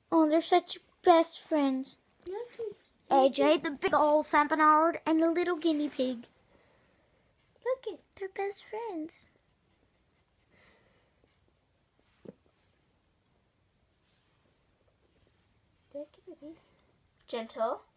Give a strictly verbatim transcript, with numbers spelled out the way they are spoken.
Oh, they're such best friends. Look. A J, the big old Saint Bernard, and the little guinea pig. Look it. They're best friends. Gentle.